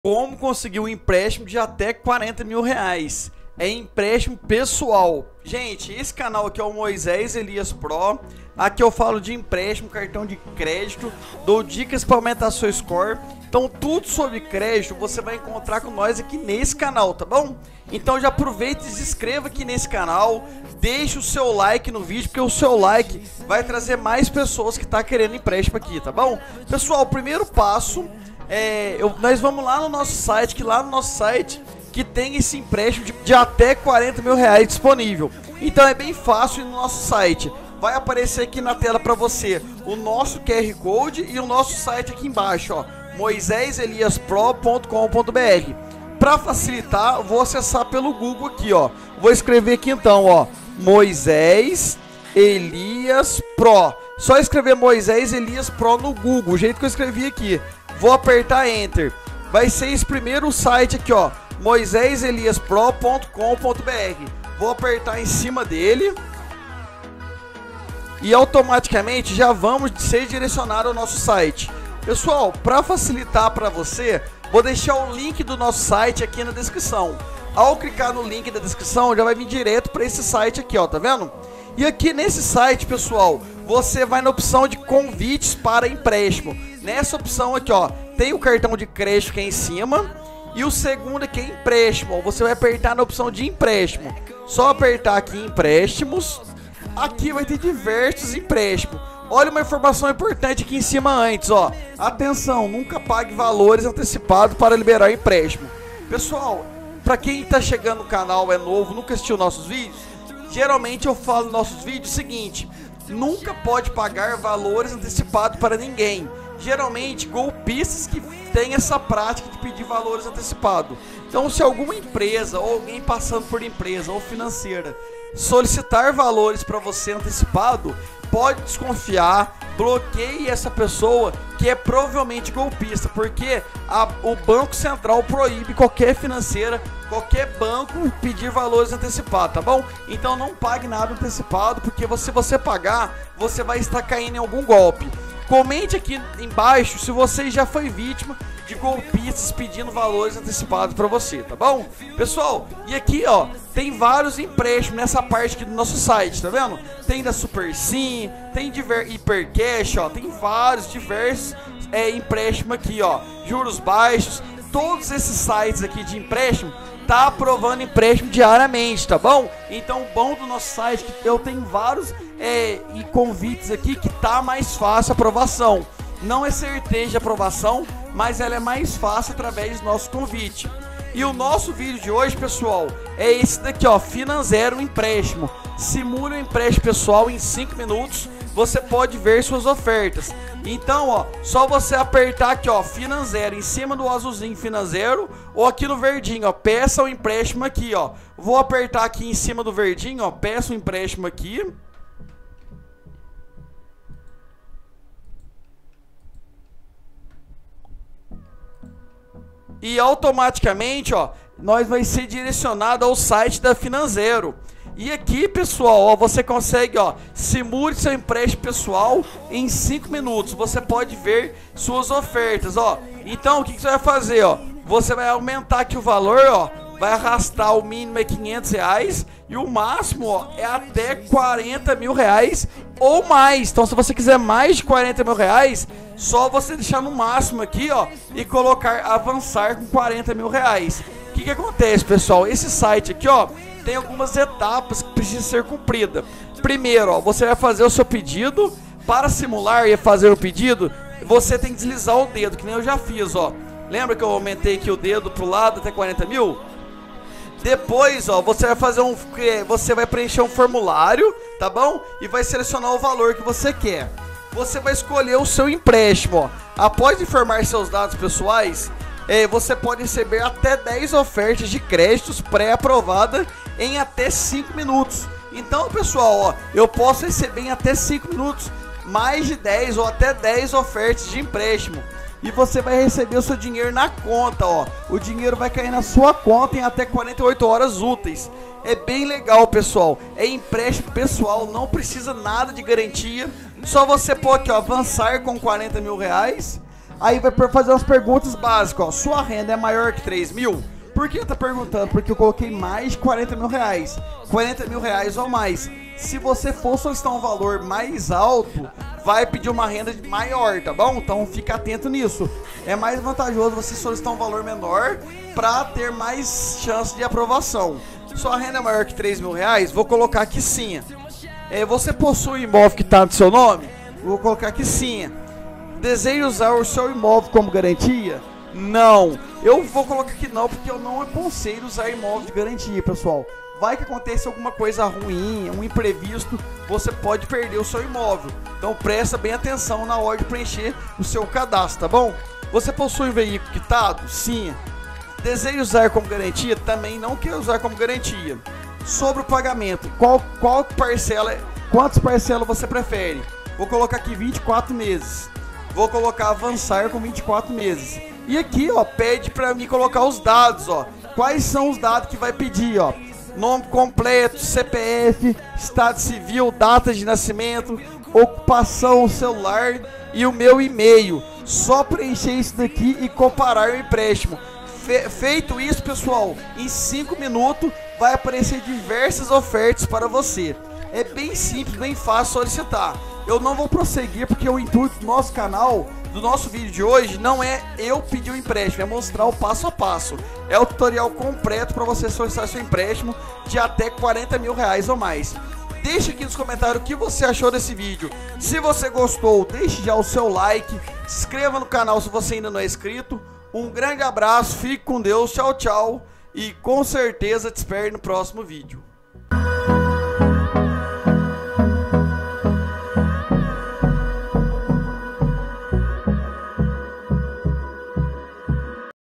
Como conseguir um empréstimo de até 40 mil reais? É empréstimo pessoal. Gente, esse canal aqui é o Moisés Elias Pro. Aqui eu falo de empréstimo, cartão de crédito, dou dicas para aumentar seu score. Então tudo sobre crédito você vai encontrar com nós aqui nesse canal, tá bom? Então já aproveita e se inscreva aqui nesse canal. Deixe o seu like no vídeo, porque o seu like vai trazer mais pessoas que estão querendo empréstimo aqui, tá bom? Pessoal, o primeiro passo... nós vamos lá no nosso site, que tem esse empréstimo de até 40 mil reais disponível. Então é bem fácil ir no nosso site. Vai aparecer aqui na tela para você o nosso QR Code e o nosso site aqui embaixo, ó, moiseseliaspro.com.br. Para facilitar, eu vou acessar pelo Google aqui, ó. Vou escrever aqui então, ó, Moisés Elias Pro. Só escrever Moisés Elias Pro no Google, o jeito que eu escrevi aqui. Vou apertar Enter. Vai ser esse primeiro site aqui, ó, moiseseliaspro.com.br. Vou apertar em cima dele e automaticamente já vamos ser direcionado ao nosso site. Pessoal, para facilitar para você, vou deixar o link do nosso site aqui na descrição. Ao clicar no link da descrição, já vai vir direto para esse site aqui, ó, tá vendo? E aqui nesse site, pessoal, você vai na opção de convites para empréstimo. Nessa opção aqui, ó, tem o cartão de crédito que é em cima e o segundo aqui é empréstimo. Você vai apertar na opção de empréstimo. Só apertar aqui em empréstimos. Aqui vai ter diversos empréstimos. Olha uma informação importante aqui em cima antes, ó. Atenção, nunca pague valores antecipados para liberar empréstimo. Pessoal, para quem está chegando no canal, é novo, nunca assistiu nossos vídeos, geralmente eu falo nos nossos vídeos o seguinte: nunca pode pagar valores antecipados para ninguém. Geralmente golpistas que têm essa prática de pedir valores antecipados. Então, se alguma empresa ou alguém passando por empresa ou financeira solicitar valores para você antecipado, pode desconfiar, bloqueie essa pessoa, que é provavelmente golpista, porque o Banco Central proíbe qualquer financeira, qualquer banco pedir valores antecipados, tá bom? Então não pague nada antecipado, porque se você pagar, você vai estar caindo em algum golpe. Comente aqui embaixo se você já foi vítima de golpistas pedindo valores antecipados para você, tá bom? Pessoal, e aqui, ó, tem vários empréstimos nessa parte aqui do nosso site, tá vendo? Tem da Super Sim, tem Hipercash, ó, tem vários, diversos empréstimos aqui, ó, juros baixos. Todos esses sites aqui de empréstimo tá aprovando empréstimo diariamente, tá bom? Então o bom do nosso site é que eu tenho vários e convites aqui que tá mais fácil a aprovação. Não é certeza de aprovação, mas ela é mais fácil através do nosso convite. E o nosso vídeo de hoje, pessoal, é esse daqui, ó, Finanzero empréstimo. Simule um empréstimo pessoal em 5 minutos. Você pode ver suas ofertas. Então, ó, só você apertar aqui, ó, Finanzero, em cima do azulzinho Finanzero, ou aqui no verdinho, ó, peça o empréstimo aqui, ó. Vou apertar aqui em cima do verdinho, ó, peça o empréstimo aqui. E automaticamente, ó, nós vai ser direcionado ao site da Finanzero. E aqui, pessoal, ó, você consegue, ó, simule seu empréstimo pessoal em 5 minutos. Você pode ver suas ofertas, ó. Então, o que você vai fazer, ó? Você vai aumentar aqui o valor, ó. Vai arrastar, o mínimo é 500 reais e o máximo, ó, é até 40 mil reais ou mais. Então, se você quiser mais de 40 mil reais, só você deixar no máximo aqui, ó, e colocar avançar com 40 mil reais. O que acontece, pessoal? Esse site aqui, ó, tem algumas etapas que precisam ser cumpridas. Primeiro, ó, você vai fazer o seu pedido. Para simular e fazer o pedido, você tem que deslizar o dedo, que nem eu já fiz, ó. Lembra que eu aumentei aqui o dedo pro lado até 40 mil? Depois, ó, você vai fazer você vai preencher um formulário, tá bom? E vai selecionar o valor que você quer. Você vai escolher o seu empréstimo, ó. Após informar seus dados pessoais, você pode receber até 10 ofertas de créditos pré-aprovada em até 5 minutos. Então, pessoal, ó, eu posso receber em até 5 minutos mais de 10 ou até 10 ofertas de empréstimo. E você vai receber o seu dinheiro na conta, ó. O dinheiro vai cair na sua conta em até 48 horas úteis. É bem legal, pessoal. É empréstimo pessoal, não precisa nada de garantia. Só você pode aqui, ó, avançar com 40 mil reais. Aí vai fazer umas perguntas básicas, ó. Sua renda é maior que 3 mil? Por que tá perguntando? Porque eu coloquei mais de 40 mil reais. 40 mil reais ou mais. Se você for solicitar um valor mais alto, vai pedir uma renda maior, tá bom? Então fica atento nisso. É mais vantajoso você solicitar um valor menor para ter mais chance de aprovação. Sua renda é maior que 3 mil reais? Vou colocar aqui sim. Você possui imóvel que está no seu nome? Vou colocar aqui sim. Deseja usar o seu imóvel como garantia? Não. Eu vou colocar aqui não, porque eu não aconselho usar imóvel de garantia, pessoal. Vai que aconteça alguma coisa ruim, um imprevisto, você pode perder o seu imóvel. Então presta bem atenção na hora de preencher o seu cadastro, tá bom? Você possui um veículo quitado? Sim. Deseja usar como garantia? Também não quer usar como garantia. Sobre o pagamento, qual parcela, quantas parcelas você prefere? Vou colocar aqui 24 meses. Vou colocar avançar com 24 meses. E aqui, ó, pede para mim colocar os dados, ó. Quais são os dados que vai pedir, ó? Nome completo, CPF, estado civil, data de nascimento, ocupação, celular e o meu e-mail. Só preencher isso daqui e comparar o empréstimo. Feito isso, pessoal, em 5 minutos vai aparecer diversas ofertas para você. É bem simples, bem fácil solicitar. Eu não vou prosseguir porque o intuito do nosso canal, do nosso vídeo de hoje, não é eu pedir o empréstimo, é mostrar o passo a passo. É o tutorial completo para você solicitar seu empréstimo de até 40 mil reais ou mais. Deixe aqui nos comentários o que você achou desse vídeo. Se você gostou, deixe já o seu like, se inscreva no canal se você ainda não é inscrito. Um grande abraço, fique com Deus, tchau, tchau. E com certeza te espero no próximo vídeo.